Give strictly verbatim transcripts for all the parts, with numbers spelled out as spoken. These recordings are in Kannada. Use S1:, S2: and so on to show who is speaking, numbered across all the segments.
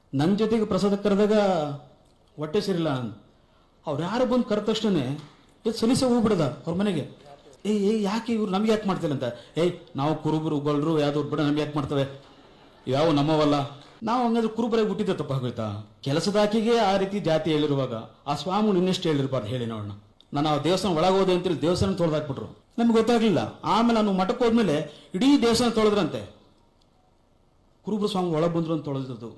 S1: ನನ್ನ ಜೊತೆಗೆ ಪ್ರಸಾದ ಕರೆದಾಗ ಹೊಟ್ಟೆ ಸೇರಿಲ್ಲ ಅಂತ ಅವ್ರು ಯಾರು ಬಂದು ಕರೆದ ತಕ್ಷಣ ಇದು ಸಲಿಸೆ ಹೋಗ್ಬಿಡದ ಅವ್ರ ಮನೆಗೆ. ಏ ಏ ಯಾಕೆ ಇವ್ರು ನಮ್ಗೆ ಯಾಕೆ ಮಾಡ್ತಿಲ್ಲ ಅಂತ. ಏಯ್ ನಾವು ಕುರುಬರು ಗೊಲ್ರು ಯಾವ್ದವ್ರು ಬಿಡ ನಮ್ಗೆ ಯಾಕೆ ಮಾಡ್ತವೆ, ಯಾವ ನಮ್ಮವಲ್ಲ. ನಾವು ಹಂಗಾದ್ರೆ ಕುರುಬರಾಗಿ ಹುಟ್ಟಿದ್ದೆ ತಪ್ಪಾಗೋಯ್ತಾ? ಕೆಲಸದಾಕಿಗೆ ಆ ರೀತಿ ಜಾತಿ ಹೇಳಿರುವಾಗ ಆ ಸ್ವಾಮಿ ಇನ್ನೆಷ್ಟು ಹೇಳಿರ್ಬಾರ್ದು ಹೇಳಿ ನೋಡೋಣ. ನಾನು ಆ ದೇವಸ್ಥಾನ ಒಳಗೋದೆ ಅಂತೇಳಿ ದೇವಸ್ಥಾನ ತೊಳೆದಾಕ್ಬಿಟ್ರು, ನಮ್ಗೆ ಗೊತ್ತಾಗ್ಲಿಲ್ಲ. ಆಮೇಲೆ ನಾನು ಮಠಕ್ಕೆ ಹೋದ್ಮೇಲೆ ಇಡೀ ದೇವಸ್ಥಾನ ತೊಳೆದ್ರಂತೆ. ಕುರುಬರು ಸ್ವಾಮಿ ಒಳಗೆ ಬಂದ್ರು ಅಂತ ತೊಳೆದಿದ್ದು.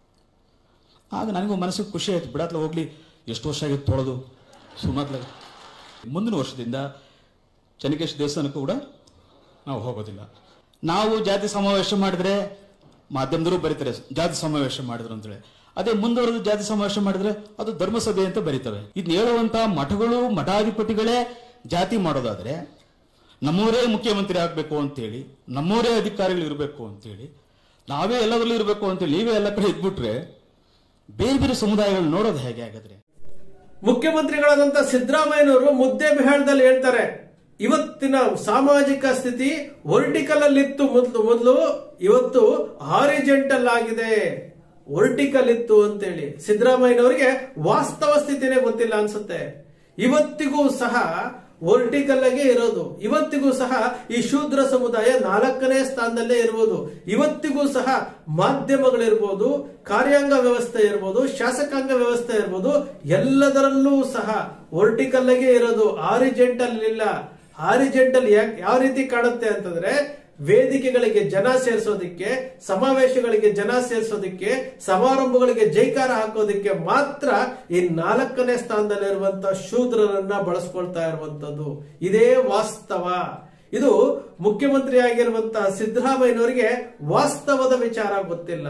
S1: ಆಗ ನನಗೂ ಮನಸ್ಸಿಗೆ ಖುಷಿ ಆಯ್ತು, ಬಿಡತ್ಲ ಹೋಗ್ಲಿ, ಎಷ್ಟು ವರ್ಷ ಆಗಿತ್ತು ತೊಳೆದು ಸುಮಾತ್ಲ. ಮುಂದಿನ ವರ್ಷದಿಂದ ಚೆನ್ನಕೇಶ್ವರ ದೇವಸ್ಥಾನಕ್ಕೂ ಕೂಡ ನಾವು ಹೋಗೋದಿಲ್ಲ. ನಾವು ಜಾತಿ ಸಮಾವೇಶ ಮಾಡಿದ್ರೆ ಮಾಧ್ಯಮದವರು ಬರೀತಾರೆ ಜಾತಿ ಸಮಾವೇಶ ಮಾಡಿದ್ರು ಅಂತೇಳಿ. ಅದೇ ಮುಂದುವರೆದು ಜಾತಿ ಸಮಾವೇಶ ಮಾಡಿದ್ರೆ ಅದು ಧರ್ಮಸಭೆ ಅಂತ ಬರೀತವೆ. ಇದನ್ನ ಹೇಳುವಂತಹ ಮಠಗಳು ಮಠಾಧಿಪತಿಗಳೇ ಜಾತಿ ಮಾಡೋದಾದ್ರೆ ನಮ್ಮವರೇ ಮುಖ್ಯಮಂತ್ರಿ ಆಗ್ಬೇಕು ಅಂತೇಳಿ, ನಮ್ಮವರೇ ಅಧಿಕಾರಿಗಳು ಇರಬೇಕು ಅಂತೇಳಿ, ನಾವೇ ಎಲ್ಲದರಲ್ಲೂ ಇರಬೇಕು ಅಂತೇಳಿ ನೀವೇ ಎಲ್ಲ ಕಡೆ ಇದ್ಬಿಟ್ರೆ ಬೇರೆ ಬೇರೆ ಸಮುದಾಯಗಳು ನೋಡೋದು ಹೇಗೆ ಹಾಗಾದ್ರೆ?
S2: ಮುಖ್ಯಮಂತ್ರಿಗಳಾದಂತ ಸಿದ್ದರಾಮಯ್ಯನವರು ಮುದ್ದೆಬಿಹಾಳದಲ್ಲಿ ಹೇಳ್ತಾರೆ, ಇವತ್ತಿನ ಸಾಮಾಜಿಕ ಸ್ಥಿತಿ ವರ್ಟಿಕಲ್ ಅಲ್ಲಿ ಇತ್ತು ಮೊದಲು ಮೊದಲು ಇವತ್ತು ಹಾರಿಜೆಂಟಲ್ ಆಗಿದೆ. ವರ್ಟಿಕಲ್ ಇತ್ತು ಅಂತೇಳಿ ಸಿದ್ದರಾಮಯ್ಯನವರಿಗೆ ವಾಸ್ತವ ಸ್ಥಿತಿನೇ ಗೊತ್ತಿಲ್ಲ ಅನ್ಸುತ್ತೆ. ಇವತ್ತಿಗೂ ಸಹ ವರ್ಟಿಕಲ್ ಆಗಿ ಇರೋದು. ಇವತ್ತಿಗೂ ಸಹ ಈ ಶೂದ್ರ ಸಮುದಾಯ ನಾಲ್ಕನೇ ಸ್ಥಾನದಲ್ಲೇ ಇರ್ಬೋದು. ಇವತ್ತಿಗೂ ಸಹ ಮಾಧ್ಯಮಗಳಿರ್ಬೋದು, ಕಾರ್ಯಾಂಗ ವ್ಯವಸ್ಥೆ ಇರ್ಬೋದು, ಶಾಸಕಾಂಗ ವ್ಯವಸ್ಥೆ ಇರ್ಬೋದು, ಎಲ್ಲದರಲ್ಲೂ ಸಹ ವರ್ಟಿಕಲ್ ಆಗಿ ಇರೋದು, ಹಾರಿಜೆಂಟಲ್ ಇಲ್ಲ. ಹಾರಿಜೆಂಟಲ್ ಯಾವ ರೀತಿ ಕಾಣುತ್ತೆ ಅಂತಂದ್ರೆ, ವೇದಿಕೆಗಳಿಗೆ ಜನ ಸೇರಿಸೋದಿಕ್ಕೆ, ಸಮಾವೇಶಗಳಿಗೆ ಜನ ಸೇರಿಸೋದಿಕ್ಕೆ, ಸಮಾರಂಭಗಳಿಗೆ ಜೈಕಾರ ಹಾಕೋದಿಕ್ಕೆ ಮಾತ್ರ ಈ ನಾಲ್ಕನೇ ಸ್ಥಾನದಲ್ಲಿರುವಂತಹ ಶೂದ್ರರನ್ನ ಬಳಸ್ಕೊಳ್ತಾ ಇರುವಂತದ್ದು. ಇದೇ ವಾಸ್ತವ. ಇದು ಮುಖ್ಯಮಂತ್ರಿ ಆಗಿರುವಂತಹ ಸಿದ್ದರಾಮಯ್ಯನವರಿಗೆ ವಾಸ್ತವದ ವಿಚಾರ ಗೊತ್ತಿಲ್ಲ.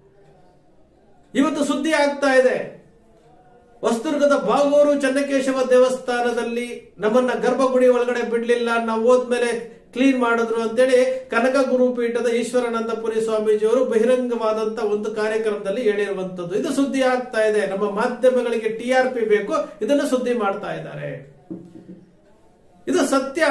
S2: ಇವತ್ತು ಸುದ್ದಿ ಆಗ್ತಾ ಇದೆ, ಹೊಸದುರ್ಗದ ಬಾಗೂರು ಚೆನ್ನಕೇಶವ ದೇವಸ್ಥಾನದಲ್ಲಿ ನಮ್ಮನ್ನ ಗರ್ಭಗುಡಿ ಒಳಗಡೆ ಬಿಡ್ಲಿಲ್ಲ, ನಾವು ಹೋದ್ಮೇಲೆ ಕ್ಲೀನ್ ಮಾಡಿದ್ರು ಅಂತೇಳಿ ಕನಕ ಗುರುಪೀಠದ ಈಶ್ವರಾನಂದಪುರಿ ಸ್ವಾಮೀಜಿಯವರು ಬಹಿರಂಗವಾದಂತ ಒಂದು ಕಾರ್ಯಕ್ರಮದಲ್ಲಿ ಹೇಳಿರುವಂತದ್ದು. ಇದು ಸುದ್ದಿ ಆಗ್ತಾ ಇದೆ. ನಮ್ಮ ಮಾಧ್ಯಮಗಳಿಗೆ ಟಿ ಆರ್ ಪಿ ಬೇಕು, ಇದನ್ನು ಸುದ್ದಿ ಮಾಡ್ತಾ ಇದ್ದಾರೆ. ಇದು ಸತ್ಯ.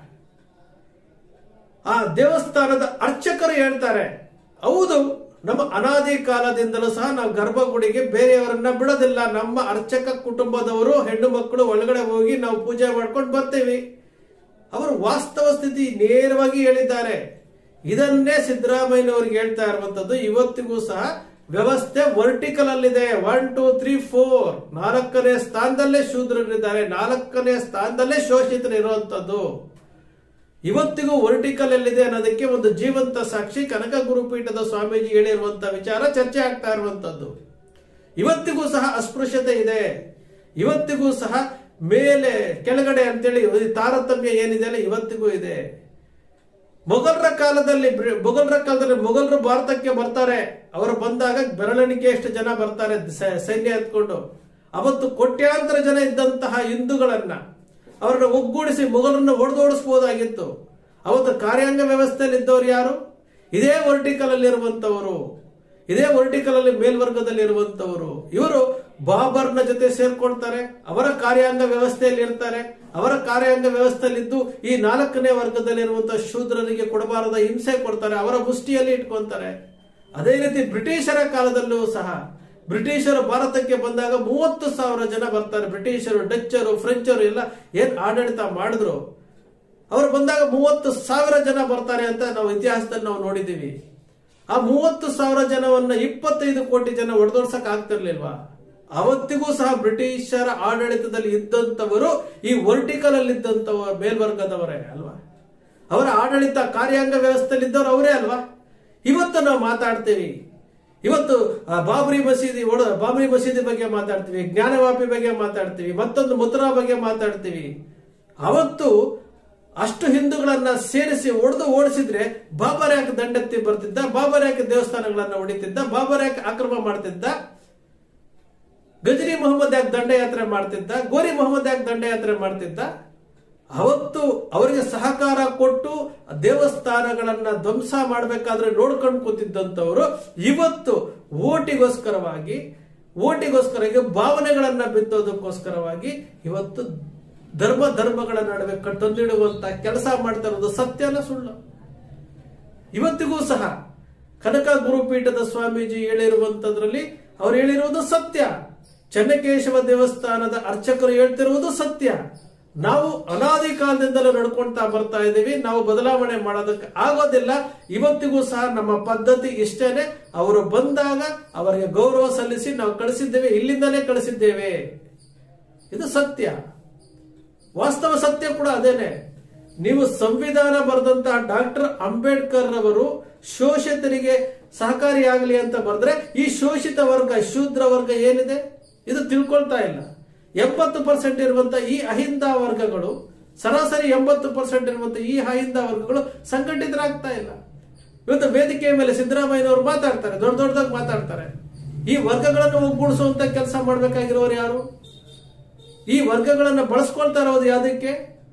S2: ಆ ದೇವಸ್ಥಾನದ ಅರ್ಚಕರು ಹೇಳ್ತಾರೆ, ಹೌದು, ನಮ್ಮ ಅನಾದಿ ಕಾಲದಿಂದಲೂ ಸಹ ನಾವು ಗರ್ಭಗುಡಿಗೆ ಬೇರೆಯವರನ್ನ ಬಿಡೋದಿಲ್ಲ. ನಮ್ಮ ಅರ್ಚಕ ಕುಟುಂಬದವರು ಹೆಣ್ಣು ಮಕ್ಕಳು ಒಳಗಡೆ ಹೋಗಿ ನಾವು ಪೂಜೆ ಮಾಡ್ಕೊಂಡು ಬರ್ತೀವಿ. ಅವರು ವಾಸ್ತವ ಸ್ಥಿತಿ ನೇರವಾಗಿ ಹೇಳಿದ್ದಾರೆ. ಇದನ್ನೇ ಸಿದ್ದರಾಮಯ್ಯನವರಿಗೆ ಹೇಳ್ತಾ ಇರುವಂತದ್ದು. ಇವತ್ತಿಗೂ ಸಹ ವ್ಯವಸ್ಥೆ ವರ್ಟಿಕಲ್ ಅಲ್ಲಿದೆ. ಒನ್ ಟೂ ತ್ರೀ ಫೋರ್ ನಾಲ್ಕನೇ ಸ್ಥಾನದಲ್ಲೇ ಶೂದ್ರರಿದ್ದಾರೆ, ನಾಲ್ಕನೇ ಸ್ಥಾನದಲ್ಲೇ ಶೋಷಿತರು ಇರುವಂತದ್ದು. ಇವತ್ತಿಗೂ ವರ್ಟಿಕಲ್ ಎಲ್ಲಿದೆ ಅನ್ನೋದಕ್ಕೆ ಒಂದು ಜೀವಂತ ಸಾಕ್ಷಿ ಕನಕ ಗುರುಪೀಠದ ಸ್ವಾಮೀಜಿ ಹೇಳಿರುವಂತಹ ವಿಚಾರ ಚರ್ಚೆ ಆಗ್ತಾ ಇರುವಂತದ್ದು. ಇವತ್ತಿಗೂ ಸಹ ಅಸ್ಪೃಶ್ಯತೆ ಇದೆ. ಇವತ್ತಿಗೂ ಸಹ ಮೇಲೆ ಕೆಳಗಡೆ ಅಂತೇಳಿ ತಾರತಮ್ಯ ಏನಿದೆ ಅಲ್ಲ, ಇವತ್ತಿಗೂ ಇದೆ. ಮೊಘಲರ ಕಾಲದಲ್ಲಿ ಮೊಘಲರ ಕಾಲದಲ್ಲಿ ಮೊಘಲರು ಭಾರತಕ್ಕೆ ಬರ್ತಾರೆ. ಅವರು ಬಂದಾಗ ಬೆರಳೆಣಿಕೆಯಷ್ಟು ಜನ ಬರ್ತಾರೆ ಸೈನ್ಯ ಎತ್ಕೊಂಡು. ಅವತ್ತು ಕೋಟ್ಯಾಂತರ ಜನ ಇದ್ದಂತಹ ಹಿಂದೂಗಳನ್ನ ಅವರನ್ನ ಒಗ್ಗೂಡಿಸಿ ಮೊಘಲರನ್ನ ಹೊಡೆದೋಡಿಸಬಹುದಾಗಿತ್ತು. ಅವತ್ತು ಕಾರ್ಯಾಂಗ ವ್ಯವಸ್ಥೆಯಲ್ಲಿ ಇದ್ದವರು ಯಾರು? ಇದೇ ವರ್ಟಿಕಲ್ ಅಲ್ಲಿ ಇರುವಂತವರು, ಇದೇ ವರ್ಟಿಕಲ್ ಅಲ್ಲಿ ಮೇಲ್ವರ್ಗದಲ್ಲಿ ಇರುವಂತವರು. ಇವರು ಬಾಬರ್ನ ಜೊತೆ ಸೇರ್ಕೊಳ್ತಾರೆ, ಅವರ ಕಾರ್ಯಾಂಗ ವ್ಯವಸ್ಥೆಯಲ್ಲಿ ಇರ್ತಾರೆ. ಅವರ ಕಾರ್ಯಾಂಗ ವ್ಯವಸ್ಥೆಯಲ್ಲಿದ್ದು ಈ ನಾಲ್ಕನೇ ವರ್ಗದಲ್ಲಿರುವಂತಹ ಶೂದ್ರರಿಗೆ ಕೊಡಬಾರದ ಹಿಂಸೆ ಕೊಡ್ತಾರೆ, ಅವರ ಮುಷ್ಟಿಯಲ್ಲಿ ಇಟ್ಕೊಂತಾರೆ. ಅದೇ ರೀತಿ ಬ್ರಿಟಿಷರ ಕಾಲದಲ್ಲೂ ಸಹ ಬ್ರಿಟಿಷರು ಭಾರತಕ್ಕೆ ಬಂದಾಗ ಮೂವತ್ತು ಸಾವಿರ ಜನ ಬರ್ತಾರೆ. ಬ್ರಿಟಿಷರು, ಡಚ್ಚರು, ಫ್ರೆಂಚರು ಎಲ್ಲ ಏನ್ ಆಡಳಿತ ಮಾಡಿದ್ರು, ಅವರು ಬಂದಾಗ ಮೂವತ್ತು ಸಾವಿರ ಜನ ಬರ್ತಾರೆ ಅಂತ ನಾವು ಇತಿಹಾಸದಲ್ಲಿ ನಾವು ನೋಡಿದ್ದೀವಿ. ಆ ಮೂವತ್ತು ಸಾವಿರ ಜನವನ್ನ ಇಪ್ಪತ್ತೈದು ಕೋಟಿ ಜನ ಹೊಡೆದೋಡ್ಸಕ್ ಆಗ್ತಿರ್ಲಿಲ್ವಾ? ಅವತ್ತಿಗೂ ಸಹ ಬ್ರಿಟಿಷರ ಆಡಳಿತದಲ್ಲಿ ಇದ್ದಂತವರು ಈ ವರ್ಟಿಕಲ್ ಅಲ್ಲಿ ಇದ್ದಂತವರು ಮೇಲ್ವರ್ಗದವರೇ ಅಲ್ವಾ? ಅವರ ಆಡಳಿತ ಕಾರ್ಯಾಂಗ ವ್ಯವಸ್ಥೆಯಲ್ಲಿ ಇದ್ದವರು ಅವರೇ ಅಲ್ವಾ? ಇವತ್ತು ನಾವು ಮಾತಾಡ್ತೀವಿ, ಇವತ್ತು ಬಾಬರಿ ಮಸೀದಿ ಒಡ ಬಾಬರಿ ಮಸೀದಿ ಬಗ್ಗೆ ಮಾತಾಡ್ತೀವಿ, ಜ್ಞಾನವಾಪಿ ಬಗ್ಗೆ ಮಾತಾಡ್ತೀವಿ, ಮತ್ತೊಂದು ಮಥುರಾ ಬಗ್ಗೆ ಮಾತಾಡ್ತೀವಿ. ಅವತ್ತು ಅಷ್ಟು ಹಿಂದೂಗಳನ್ನ ಸೇರಿಸಿ ಒಡೆದು ಓಡಿಸಿದ್ರೆ ಬಾಬರ್ ಯಾಕೆ ದಂಡೆತ್ತಿ ಬರ್ತಿದ್ದ? ಬಾಬರ್ ಯಾಕೆ ದೇವಸ್ಥಾನಗಳನ್ನ ಹೊಡಿತಿದ್ದ? ಬಾಬರ್ ಯಾಕೆ ಆಕ್ರಮಣ ಮಾಡ್ತಿದ್ದ? ಗಜನಿ ಮೊಹಮ್ಮದ್ ಯಾಕೆ ದಂಡಯಾತ್ರೆ ಮಾಡ್ತಿದ್ದ? ಗೋರಿ ಮೊಹಮ್ಮದ್ ಯಾಕೆ ದಂಡಯಾತ್ರೆ ಮಾಡ್ತಿದ್ದ? ಅವತ್ತು ಅವರಿಗೆ ಸಹಕಾರ ಕೊಟ್ಟು ದೇವಸ್ಥಾನಗಳನ್ನ ಧ್ವಂಸ ಮಾಡಬೇಕಾದ್ರೆ ನೋಡ್ಕೊಂಡು ಕೂತಿದ್ದಂತವರು ಇವತ್ತು ಓಟಿಗೋಸ್ಕರವಾಗಿ ಓಟಿಗೋಸ್ಕರ ಭಾವನೆಗಳನ್ನ ಬಿತ್ತೋದಕ್ಕೋಸ್ಕರವಾಗಿ ಇವತ್ತು ಧರ್ಮ ಧರ್ಮಗಳ ನಡುವೆ ತಂದಿಡುವಂತ ಕೆಲಸ ಮಾಡ್ತಾ ಇರೋದು ಸತ್ಯನ ಸುಳ್ಳು? ಇವತ್ತಿಗೂ ಸಹ ಕನಕ ಗುರುಪೀಠದ ಸ್ವಾಮೀಜಿ ಹೇಳಿರುವಂತದ್ರಲ್ಲಿ ಅವ್ರು ಹೇಳಿರುವುದು ಸತ್ಯ. ಚೆನ್ನಕೇಶವ ದೇವಸ್ಥಾನದ ಅರ್ಚಕರು ಹೇಳ್ತಿರುವುದು ಸತ್ಯ. ನಾವು ಅನಾದಿ ಕಾಲದಿಂದಲೂ ನಡ್ಕೊಳ್ತಾ ಬರ್ತಾ ಇದ್ದೀವಿ. ನಾವು ಬದಲಾವಣೆ ಮಾಡೋದಕ್ಕೆ ಆಗೋದಿಲ್ಲ. ಇವತ್ತಿಗೂ ಸಹ ನಮ್ಮ ಪದ್ಧತಿ ಇಷ್ಟೇನೆ. ಅವರು ಬಂದಾಗ ಅವರಿಗೆ ಗೌರವ ಸಲ್ಲಿಸಿ ನಾವು ಕಳಿಸಿದ್ದೇವೆ, ಇಲ್ಲಿಂದಲೇ ಕಳಿಸಿದ್ದೇವೆ. ಇದು ಸತ್ಯ, ವಾಸ್ತವ ಸತ್ಯ ಕೂಡ ಅದೇನೆ. ನೀವು ಸಂವಿಧಾನ ಬರೆದಂತಹ ಡಾಕ್ಟರ್ ಅಂಬೇಡ್ಕರ್ ರವರು ಶೋಷಿತರಿಗೆ ಸಹಕಾರಿಯಾಗಲಿ ಅಂತ ಬರೆದ್ರೆ ಈ ಶೋಷಿತ ವರ್ಗ, ಶೂದ್ರ ವರ್ಗ ಏನಿದೆ ಇದು ತಿಳ್ಕೊಳ್ತಾ ಇಲ್ಲ. ಎಂಬತ್ತು ಪರ್ಸೆಂಟ್ ಇರುವಂತ ಈ ಅಹಿಂದ ವರ್ಗಗಳು, ಸರಾಸರಿ ಎಂಬತ್ತು ಪರ್ಸೆಂಟ್ ಇರುವಂತ ಈ ಅಹಿಂದ ವರ್ಗಗಳು ಸಂಘಟಿತರಾಗ್ತಾ ಇಲ್ಲ. ಇವತ್ತು ವೇದಿಕೆಯ ಮೇಲೆ ಸಿದ್ದರಾಮಯ್ಯನವರು ಮಾತಾಡ್ತಾರೆ, ದೊಡ್ಡ ದೊಡ್ಡದಾಗಿ ಮಾತಾಡ್ತಾರೆ. ಈ ವರ್ಗಗಳನ್ನು ಒಗ್ಗೂಡಿಸುವಂತ ಕೆಲಸ ಮಾಡ್ಬೇಕಾಗಿರೋರು ಯಾರು? ಈ ವರ್ಗಗಳನ್ನು ಬಳಸ್ಕೊಳ್ತಾ ಇರೋದು ಯಾವುದಕ್ಕೆ?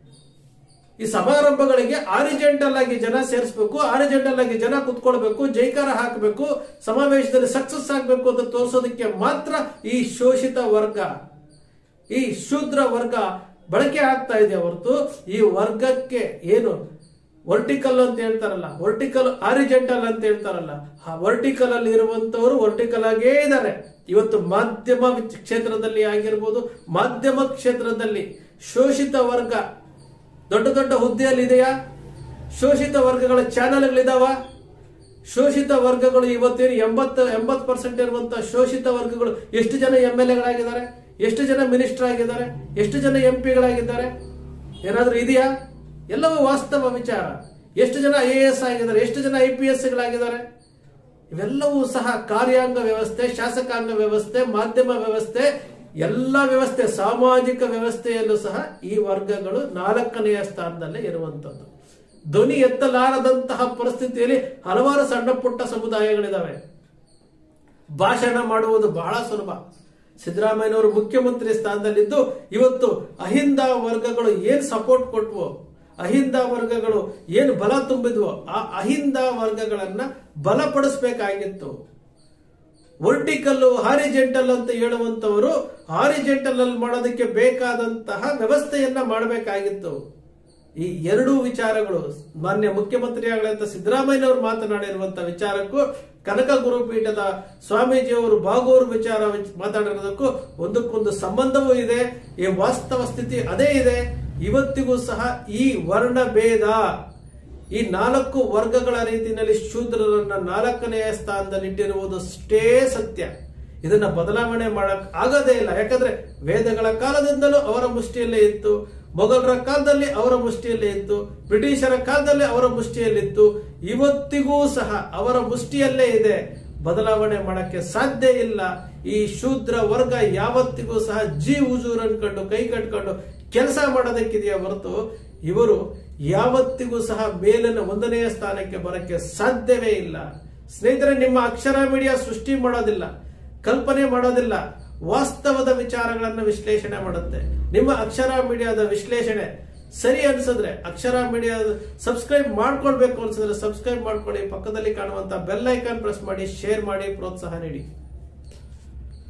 S2: ಈ ಸಮಾರಂಭಗಳಿಗೆ ಆರಿಜೆಂಟಲ್ ಆಗಿ ಜನ ಸೇರಿಸಬೇಕು, ಆರಿಜೆಂಟಲ್ ಆಗಿ ಜನ ಕುತ್ಕೊಳ್ಬೇಕು, ಜೈಕಾರ ಹಾಕಬೇಕು, ಸಮಾವೇಶದಲ್ಲಿ ಸಕ್ಸಸ್ ಆಗ್ಬೇಕು ಅಂತ ತೋರಿಸೋದಕ್ಕೆ ಮಾತ್ರ ಈ ಶೋಷಿತ ವರ್ಗ, ಈ ಶೂದ್ರ ವರ್ಗ ಬಳಕೆ ಆಗ್ತಾ ಇದೆ ಹೊರತು ಈ ವರ್ಗಕ್ಕೆ ಏನು ವರ್ಟಿಕಲ್ ಅಂತ ಹೇಳ್ತಾರಲ್ಲ, ವರ್ಟಿಕಲ್ ಆರಿಜೆಂಟಲ್ ಅಂತ ಹೇಳ್ತಾರಲ್ಲ, ಆ ವರ್ಟಿಕಲ್ ಅಲ್ಲಿ ಇರುವಂತವರು ವರ್ಟಿಕಲ್ ಆಗೇ ಇದ್ದಾರೆ. ಇವತ್ತು ಮಾಧ್ಯಮ ಕ್ಷೇತ್ರದಲ್ಲಿ ಆಗಿರ್ಬೋದು, ಮಾಧ್ಯಮ ಕ್ಷೇತ್ರದಲ್ಲಿ ಶೋಷಿತ ವರ್ಗ ದೊಡ್ಡ ದೊಡ್ಡ ಹುದ್ದೆಯಲ್ಲಿ ಇದೆಯಾ? ಶೋಷಿತ ವರ್ಗಗಳ ಚಾನೆಲ್ಗಳಿದಾವ? ಶೋಷಿತ ವರ್ಗಗಳು ಇವತ್ತೇನು ಎಂಬತ್ತು ಎಂಬತ್ತು ಪರ್ಸೆಂಟ್ ಇರುವಂತಹ ಶೋಷಿತ ವರ್ಗಗಳು ಎಷ್ಟು ಜನ ಎಂ ಎಲ್ ಎಗಳಾಗಿದ್ದಾರೆ, ಎಷ್ಟು ಜನ ಮಿನಿಸ್ಟರ್ ಆಗಿದ್ದಾರೆ, ಎಷ್ಟು ಜನ ಎಂ ಪಿಗಳಾಗಿದ್ದಾರೆ? ಏನಾದ್ರೂ ಇದೆಯಾ? ಎಲ್ಲವೂ ವಾಸ್ತವ ವಿಚಾರ. ಎಷ್ಟು ಜನ ಐ ಎ ಎಸ್ ಆಗಿದ್ದಾರೆ, ಎಷ್ಟು ಜನ ಐ ಪಿ ಎಸ್ ಗಳಾಗಿದ್ದಾರೆ? ಇವೆಲ್ಲವೂ ಸಹ ಕಾರ್ಯಾಂಗ ವ್ಯವಸ್ಥೆ, ಶಾಸಕಾಂಗ ವ್ಯವಸ್ಥೆ, ಮಾಧ್ಯಮ ವ್ಯವಸ್ಥೆ, ಎಲ್ಲ ವ್ಯವಸ್ಥೆ, ಸಾಮಾಜಿಕ ವ್ಯವಸ್ಥೆಯಲ್ಲೂ ಸಹ ಈ ವರ್ಗಗಳು ನಾಲ್ಕನೆಯ ಸ್ಥಾನದಲ್ಲೇ ಇರುವಂತದ್ದು. ಧ್ವನಿ ಎತ್ತಲಾರದಂತಹ ಪರಿಸ್ಥಿತಿಯಲ್ಲಿ ಹಲವಾರು ಸಣ್ಣ ಪುಟ್ಟ ಸಮುದಾಯಗಳಿದಾವೆ. ಭಾಷಣ ಮಾಡುವುದು ಬಹಳ ಸುಲಭ. ಸಿದ್ದರಾಮಯ್ಯನವರು ಮುಖ್ಯಮಂತ್ರಿ ಸ್ಥಾನದಲ್ಲಿದ್ದು ಇವತ್ತು ಅಹಿಂದ ವರ್ಗಗಳು ಏನ್ ಸಪೋರ್ಟ್ ಕೊಟ್ವೋ, ಅಹಿಂದ ವರ್ಗಗಳು ಏನು ಬಲ ತುಂಬಿದ್ವೋ ಆ ಅಹಿಂದ ವರ್ಗಗಳನ್ನ ಬಲಪಡಿಸಬೇಕಾಗಿತ್ತು. ವರ್ಟಿಕಲ್ ಹಾರಿಜೆಂಟಲ್ ಅಂತ ಹೇಳುವಂತವರು ಹಾರಿಜೆಂಟಲ್ ಅಲ್ಲಿ ಮಾಡೋದಕ್ಕೆ ಬೇಕಾದಂತಹ ವ್ಯವಸ್ಥೆಯನ್ನ ಮಾಡಬೇಕಾಗಿತ್ತು. ಈ ಎರಡೂ ವಿಚಾರಗಳು ಮಾನ್ಯ ಮುಖ್ಯಮಂತ್ರಿಯಾಗಳಂತ ಸಿದ್ದರಾಮಯ್ಯನವರು ಮಾತನಾಡಿರುವಂತಹ ವಿಚಾರಕ್ಕೂ ಕನಕ ಗುರುಪೀಠದ ಸ್ವಾಮೀಜಿಯವರು ಬಾಗೂರು ವಿಚಾರ ಮಾತಾಡಿರೋದಕ್ಕೂ ಒಂದಕ್ಕೊಂದು ಸಂಬಂಧವೂ ಇದೆ. ಈ ವಾಸ್ತವ ಸ್ಥಿತಿ ಅದೇ ಇದೆ. ಇವತ್ತಿಗೂ ಸಹ ಈ ವರ್ಣ ಭೇದ, ಈ ನಾಲ್ಕು ವರ್ಗಗಳ ರೀತಿಯಲ್ಲಿ ಶೂದ್ರರನ್ನ ನಾಲ್ಕನೆಯ ಸ್ಥಾನದಲ್ಲಿ ಇಟ್ಟಿರುವುದು ಅಷ್ಟೇ ಸತ್ಯ. ಇದನ್ನ ಬದಲಾವಣೆ ಮಾಡಕ್ ಆಗದೇ ಇಲ್ಲ. ಯಾಕಂದ್ರೆ ವೇದಗಳ ಕಾಲದಿಂದಲೂ ಅವರ ಮುಷ್ಟಿಯಲ್ಲೇ ಇತ್ತು, ಮೊಘಲರ ಕಾಲದಲ್ಲಿ ಅವರ ಮುಷ್ಟಿಯಲ್ಲೇ ಇತ್ತು, ಬ್ರಿಟಿಷರ ಕಾಲದಲ್ಲಿ ಅವರ ಮುಷ್ಟಿಯಲ್ಲಿತ್ತು, ಇವತ್ತಿಗೂ ಸಹ ಅವರ ಮುಷ್ಟಿಯಲ್ಲೇ ಇದೆ. ಬದಲಾವಣೆ ಮಾಡಕ್ಕೆ ಸಾಧ್ಯ ಇಲ್ಲ. ಈ ಶೂದ್ರ ವರ್ಗ ಯಾವತ್ತಿಗೂ ಸಹ ಜಿ ಹುಜೂರ್ ಅನ್ಕೊಂಡು ಕೈ ಕಟ್ಕೊಂಡು ಕೆಲಸ ಮಾಡೋದಕ್ಕಿದೆಯಾ ಹೊರತು ಇವರು ಯಾವತ್ತಿಗೂ ಸಹ ಮೇಲಿನ ಒಂದನೆಯ ಸ್ಥಾನಕ್ಕೆ ಬರಕ್ಕೆ ಸಾಧ್ಯವೇ ಇಲ್ಲ. ಸ್ನೇಹಿತರೆ, ನಿಮ್ಮ ಅಕ್ಷರ ಮೀಡಿಯಾ ಸೃಷ್ಟಿ ಮಾಡೋದಿಲ್ಲ, ಕಲ್ಪನೆ ಮಾಡೋದಿಲ್ಲ, ವಾಸ್ತವದ ವಿಚಾರಗಳನ್ನು ವಿಶ್ಲೇಷಣೆ ಮಾಡುತ್ತೆ. ನಿಮ್ಮ ಅಕ್ಷರ ಮೀಡಿಯಾದ ವಿಶ್ಲೇಷಣೆ ಸರಿ ಅನ್ಸಿದ್ರೆ ಅಕ್ಷರ ಮೀಡಿಯಾ ಸಬ್ಸ್ಕ್ರೈಬ್ ಮಾಡ್ಕೊಳ್ಬೇಕು ಅನ್ಸಿದ್ರೆ ಸಬ್ಸ್ಕ್ರೈಬ್ ಮಾಡ್ಕೊಳ್ಳಿ. ಪಕ್ಕದಲ್ಲಿ ಕಾಣುವಂತ ಬೆಲ್ ಐಕಾನ್ ಪ್ರೆಸ್ ಮಾಡಿ, ಶೇರ್ ಮಾಡಿ, ಪ್ರೋತ್ಸಾಹ ನೀಡಿ.